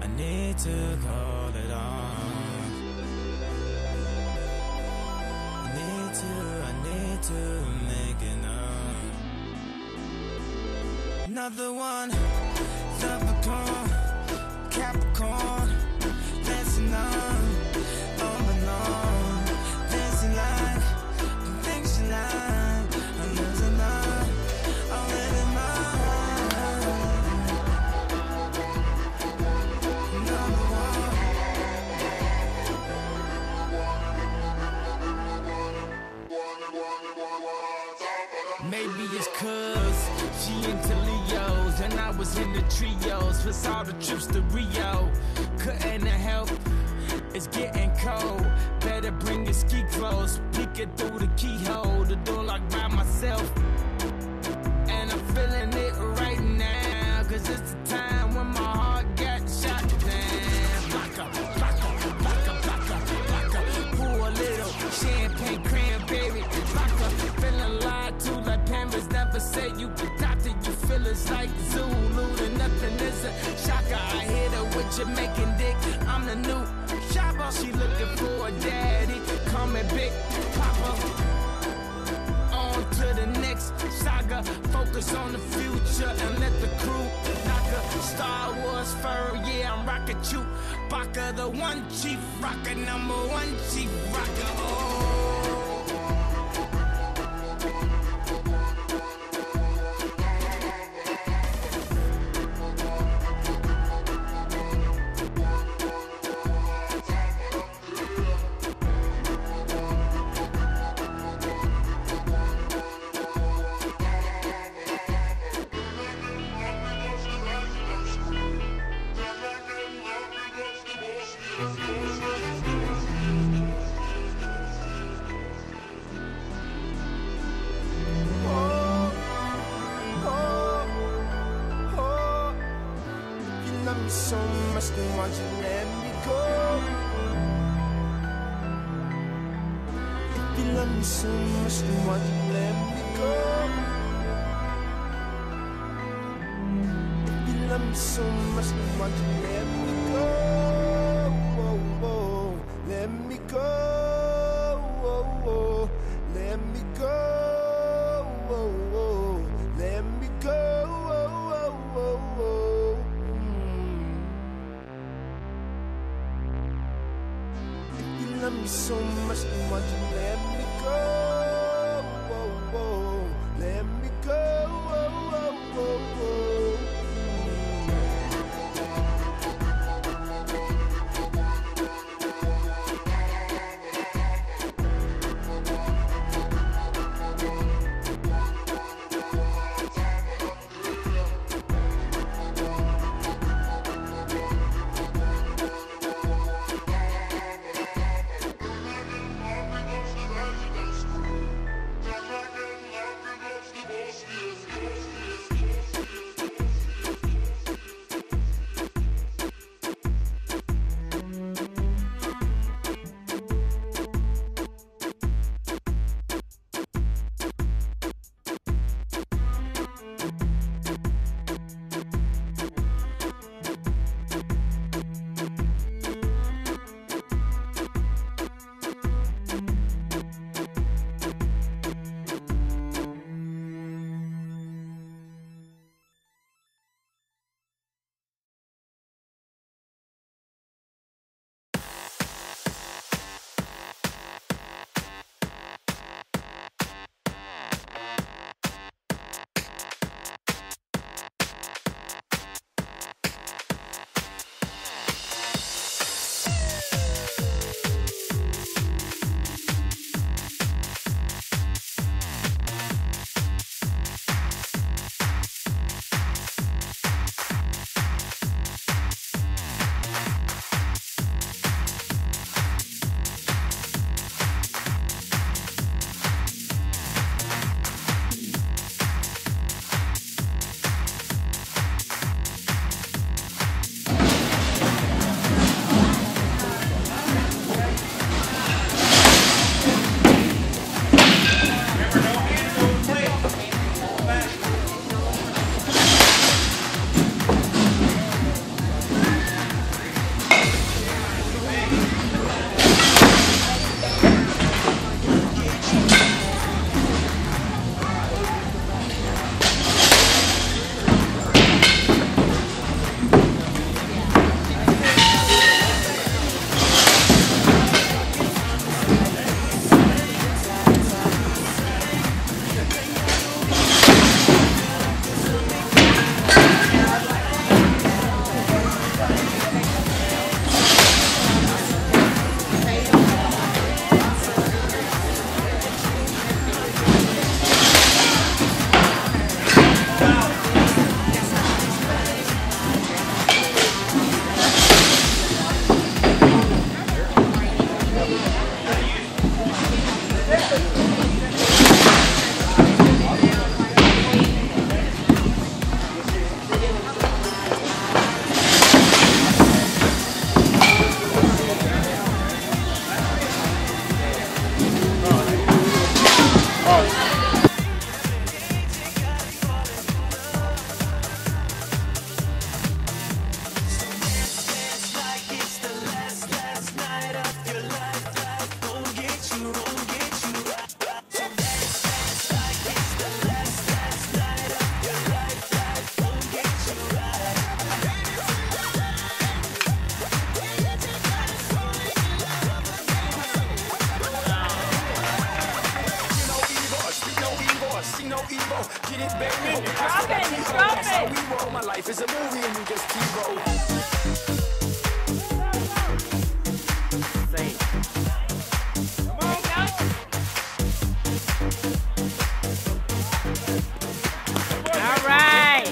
I need to call it on. I need to make it known. Another one, Leprechaun, Capricorn, dancing on and on, dancing like the things you like. I'm losing on, I'm letting Maybe it's cause she into Leos and I was in the trios. Plus all the trips to Rio, couldn't help. It's getting cold, better bring your ski clothes. Peeking through the keyhole, the door locked by myself. And I'm feeling it right now, cause it's the time when my heart got shot down. Blocker, blocker, blocker, blocker, blocker. Pour a little champagne cranberry. Blocker, feeling lied to like Pampers. Never say you could doctor, you feel it's like Zulu. And nothing is a shocker. I hit her with Jamaican dick. I'm the new shopper. She looking for a daddy. Call me Big Papa. On to the next saga. Focus on the future and let the crew knock her. Star Wars fur, yeah, I'm rockin' you. Baka, the one chief rocker, number one chief rocker. Oh. So much, then why'd you let me go? If you love me so much, then why'd you let me go? If you love me so much, then why'd you let me go? Whoa, whoa, let me go. Whoa, whoa, let me go. Whoa, whoa, let me go. Whoa, whoa, whoa, whoa. Love me so much, then why'd you let me go? Whoa, whoa, let me go. Whoa, whoa, whoa, whoa. Drop it, drop it. We roll. My life is a movie and you just keep rolling. Say. Come on, guys. All right.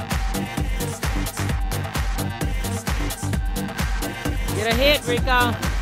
Get a hit, Rico.